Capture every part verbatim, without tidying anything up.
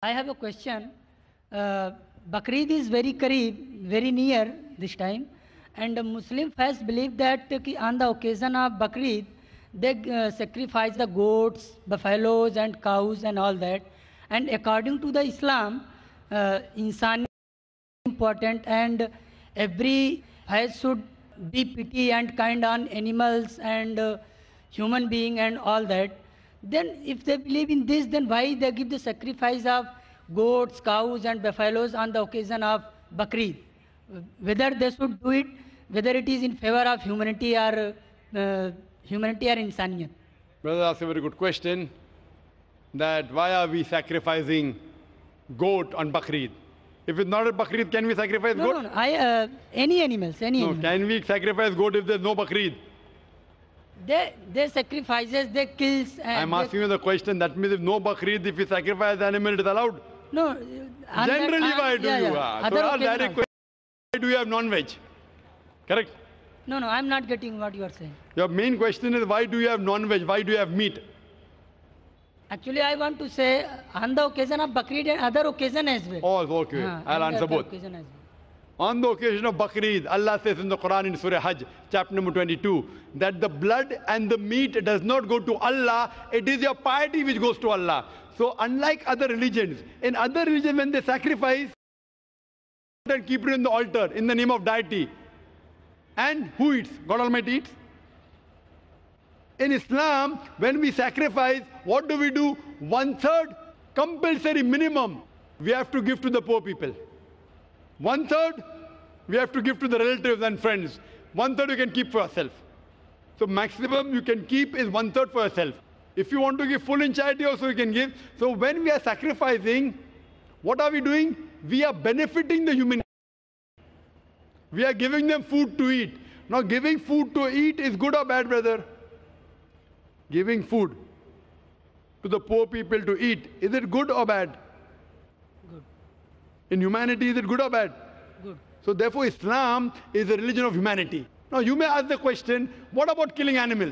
I have a question. Uh, Bakrid is very Kareeb, very near this time, and the Muslim fast believe that uh, ki on the occasion of Bakrid, they uh, sacrifice the goats, buffaloes, and cows, and all that. And according to the Islam, uh, insan is important, and every fast should be pity and kind on animals and uh, human being and all that. Then if they believe in this, then why they give the sacrifice of goats, cows and buffaloes on the occasion of Bakrid? Whether they should do it, whether it is in favor of humanity or uh, humanity or insaniyat. Brother asked a very good question, that why are we sacrificing goat on Bakrid? If it's not a Bakrid, can we sacrifice no, goat? No, no, I, uh, any animals, any no, animals. Can we sacrifice goat if there's no Bakrid? They, they sacrifices, they kills. And I'm asking you the question, that means if no Bakrid, if you sacrifice the animal, it is allowed? No. Generally, that, why do yeah, you? Yeah. Uh, so our direct question, why do you have non-veg? Correct? No, no, I'm not getting what you are saying. Your main question is, why do you have non-veg? Why do you have meat? Actually, I want to say, on the occasion of Bakrid and other occasion as well. Oh, okay. Uh, I'll answer both. Well. On the occasion of Bakrid, Allah says in the Quran in Surah Hajj, chapter number twenty-two, that the blood and the meat does not go to Allah, it is your piety which goes to Allah. So unlike other religions, in other religions when they sacrifice, and keep it in the altar in the name of deity. And who eats? God Almighty eats. In Islam, when we sacrifice, what do we do? One third, compulsory minimum, we have to give to the poor people. One third, we have to give to the relatives and friends. One third you can keep for yourself. So maximum you can keep is one third for yourself. If you want to give full in charity also you can give. So when we are sacrificing, what are we doing? We are benefiting the human. We are giving them food to eat. Now giving food to eat is good or bad, brother? Giving food to the poor people to eat, is it good or bad? Good. In humanity, is it good or bad? Good. So therefore Islam is a religion of humanity. Now you may ask the question, what about killing animals?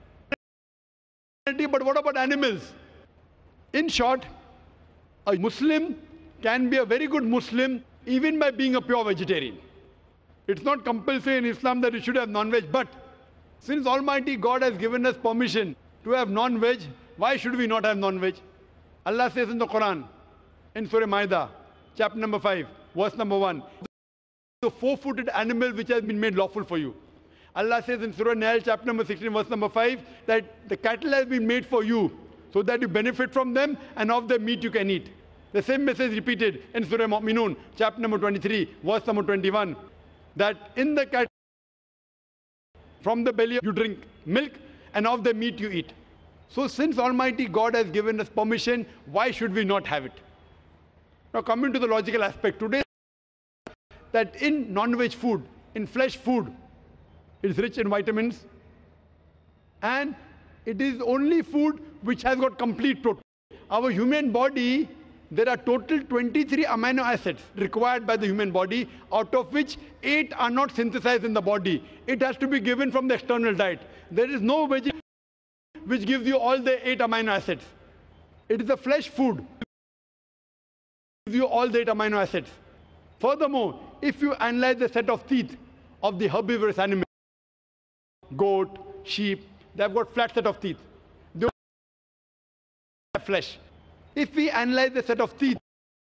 But what about animals? In short, a Muslim can be a very good Muslim even by being a pure vegetarian. It's not compulsory in Islam that you should have non-veg, but since Almighty God has given us permission to have non-veg, why should we not have non-veg? Allah says in the Quran, in Surah Maida, chapter number five, verse number one, the four-footed animal which has been made lawful for you. Allah says in Surah Nail, chapter number sixteen, verse number five, that the cattle has been made for you, so that you benefit from them, and of the meat you can eat. The same message repeated in Surah Mu'minun, chapter number twenty-three, verse number twenty-one, that in the cattle, from the belly you drink milk, and of the meat you eat. So since Almighty God has given us permission, why should we not have it? Now coming to the logical aspect, today that in non-veg food, in flesh food, it is rich in vitamins, and it is only food which has got complete protein. Our human body, there are total twenty-three amino acids required by the human body, out of which eight are not synthesized in the body. It has to be given from the external diet. There is no vegetable which gives you all the eight amino acids. It is the flesh food gives you all the eight amino acids. Furthermore, if you analyze the set of teeth of the herbivorous animal, goat, sheep, they have got flat set of teeth. They have flesh. If we analyze the set of teeth,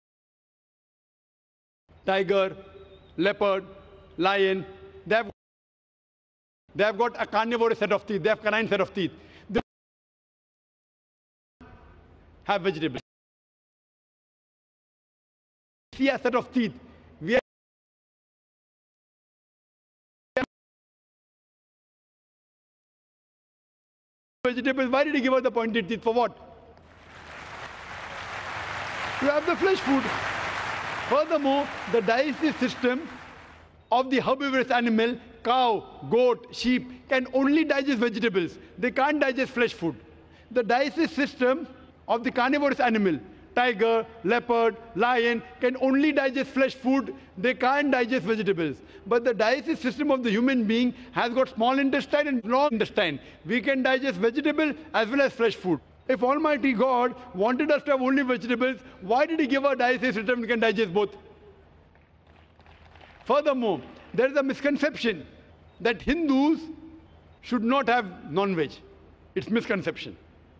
tiger, leopard, lion, they have, they have got a carnivorous set of teeth, they have canine set of teeth. They have vegetables. See a set of teeth. We have vegetables. Why did he give us the pointed teeth? For what? You have the flesh food. Furthermore, the digestive system of the herbivorous animal, cow, goat, sheep, can only digest vegetables. They can't digest flesh food. The digestive system of the carnivorous animal, tiger, leopard, lion, can only digest flesh food. They can't digest vegetables. But the digestive system of the human being has got small intestine and long intestine. We can digest vegetable as well as flesh food. If Almighty God wanted us to have only vegetables, why did He give a dietary system that can digest both? Furthermore, there is a misconception that Hindus should not have non-veg. It's misconception.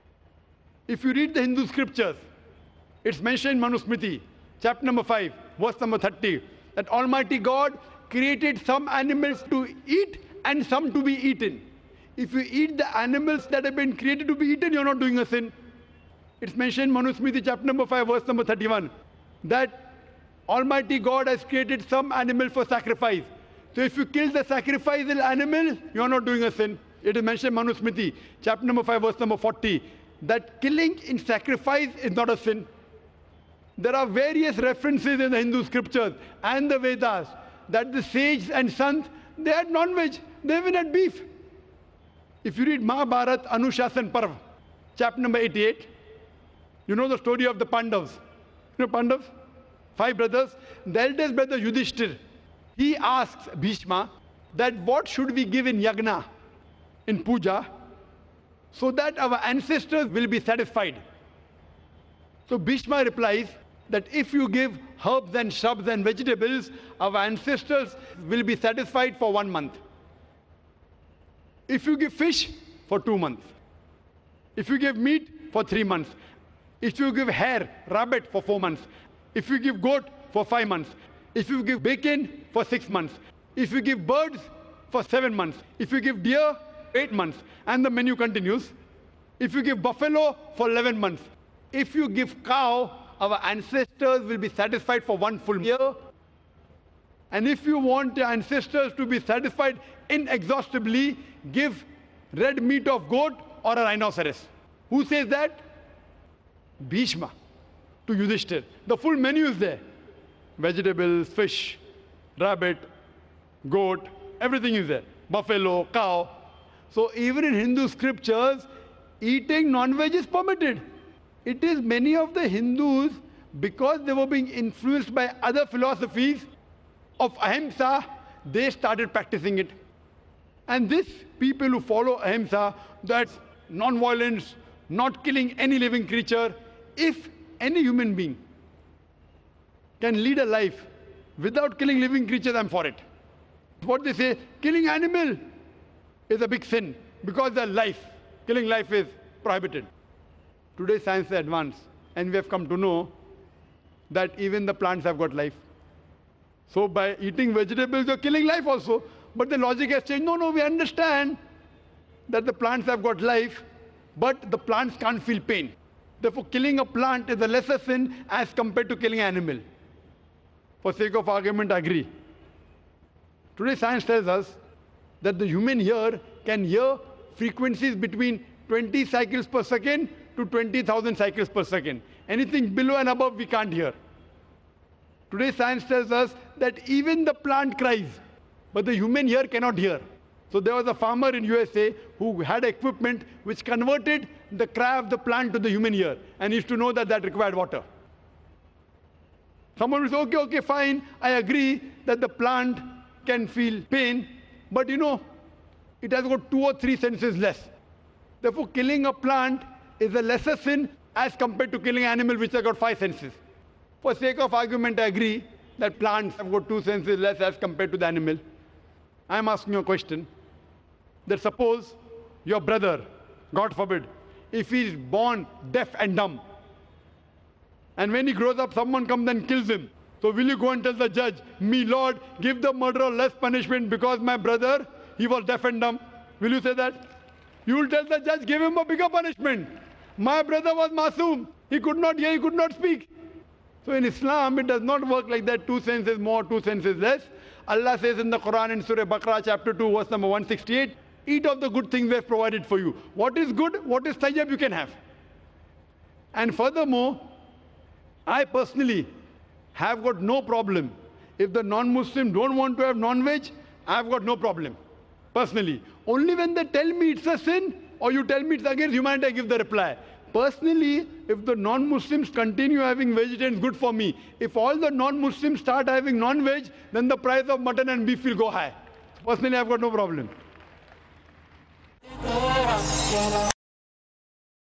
If you read the Hindu scriptures, it's mentioned in Manusmriti, chapter number five, verse number thirty, that Almighty God created some animals to eat and some to be eaten. If you eat the animals that have been created to be eaten, you're not doing a sin. It's mentioned in Manusmriti, chapter number five, verse number thirty-one, that Almighty God has created some animal for sacrifice. So if you kill the sacrificial animal, you are not doing a sin. It is mentioned in Manusmriti, chapter number five, verse number forty, that killing in sacrifice is not a sin. There are various references in the Hindu scriptures and the Vedas that the sages and sons, they had non-veg, they even had beef. If you read Mahabharata Anushasan Parv, chapter number eighty-eight, you know the story of the Pandavas. You know Pandavas? Five brothers. The eldest brother Yudhishthir, he asks Bhishma that what should we give in yagna, in puja, so that our ancestors will be satisfied. So Bhishma replies that if you give herbs and shrubs and vegetables, our ancestors will be satisfied for one month. If you give fish, for two months. If you give meat, for three months. If you give hare, rabbit, for four months. If you give goat, for five months. If you give bacon, for six months. If you give birds, for seven months. If you give deer, eight months. And the menu continues. If you give buffalo, for eleven months. If you give cow, our ancestors will be satisfied for one full year. And if you want your ancestors to be satisfied inexhaustibly, give red meat of goat or a rhinoceros. Who says that? Bhishma to Yudhishthir. The full menu is there. Vegetables, fish, rabbit, goat, everything is there. Buffalo, cow. So even in Hindu scriptures, eating non-veg is permitted. It is many of the Hindus, because they were being influenced by other philosophies of ahimsa, they started practicing it. And this people who follow ahimsa, that's non-violence, not killing any living creature, if any human being can lead a life without killing living creatures, I'm for it. What they say, killing animal is a big sin because their life, killing life is prohibited. Today science is advanced and we have come to know that even the plants have got life. So by eating vegetables, you're killing life also. But the logic has changed. No, no, we understand that the plants have got life, but the plants can't feel pain. Therefore, killing a plant is a lesser sin as compared to killing an animal. For sake of argument, I agree. Today, science tells us that the human ear can hear frequencies between twenty cycles per second to twenty thousand cycles per second. Anything below and above, we can't hear. Today, science tells us that even the plant cries, but the human ear cannot hear. So there was a farmer in U S A who had equipment which converted the cry of the plant to the human ear, and he used to know that that required water. Someone will say, okay, okay, fine, I agree that the plant can feel pain, but you know, it has got two or three senses less. Therefore, killing a plant is a lesser sin as compared to killing an animal which has got five senses. For sake of argument, I agree that plants have got two senses less as compared to the animal. I am asking you a question. That suppose your brother, God forbid, if he is born deaf and dumb, and when he grows up, someone comes and kills him. So will you go and tell the judge, me Lord, give the murderer less punishment because my brother, he was deaf and dumb? Will you say that? You will tell the judge, give him a bigger punishment. My brother was masoom. He could not hear, he could not speak. So in Islam, it does not work like that. Two senses more, two senses less. Allah says in the Quran in Surah Bakrid chapter two, verse number one sixty-eight, eat of the good things we have provided for you. What is good, what is tayyib, you can have. And furthermore, I personally have got no problem. If the non-Muslim don't want to have non-veg, I've got no problem. Personally. Only when they tell me it's a sin, or you tell me it's against humanity, I give the reply. Personally, if the non-Muslims continue having vegetarians, good for me. If all the non-Muslims start having non-veg, then the price of mutton and beef will go high. Personally, I've got no problem.